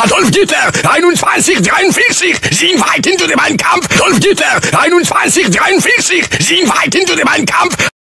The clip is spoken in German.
Adolf Hitler, 2143, sind weit hinter dem Kampf. Adolf Hitler, 2143, sind weit hinter dem Kampf.